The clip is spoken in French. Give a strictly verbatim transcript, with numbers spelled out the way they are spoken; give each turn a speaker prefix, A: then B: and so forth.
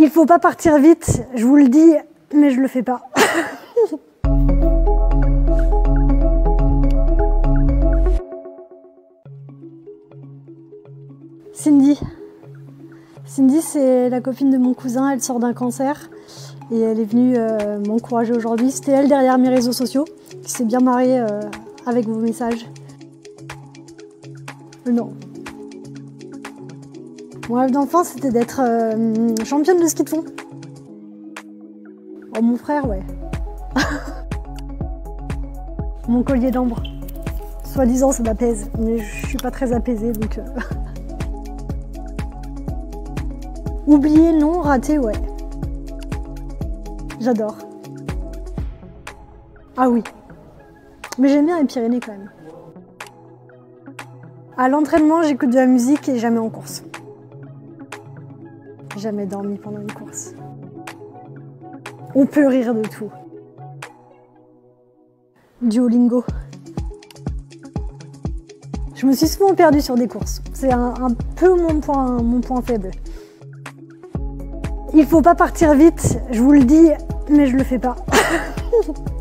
A: Il faut pas partir vite, je vous le dis, mais je le fais pas. Cindy. Cindy, c'est la copine de mon cousin, elle sort d'un cancer et elle est venue euh, m'encourager aujourd'hui. C'était elle derrière mes réseaux sociaux, qui s'est bien marrée euh, avec vos messages. Non. Mon rêve d'enfant, c'était d'être euh, championne de ski de fond. Oh, mon frère, ouais. Mon collier d'ambre. Soi-disant, ça m'apaise, mais je suis pas très apaisée, donc... Euh... Oublier, non. Rater, ouais. J'adore. Ah oui. Mais j'aime bien les Pyrénées, quand même. À l'entraînement, j'écoute de la musique et jamais en course. Jamais dormi pendant une course. On peut rire de tout. Duolingo. Je me suis souvent perdue sur des courses. C'est un, un peu mon point, mon point faible. Il faut pas partir vite, je vous le dis, mais je le fais pas.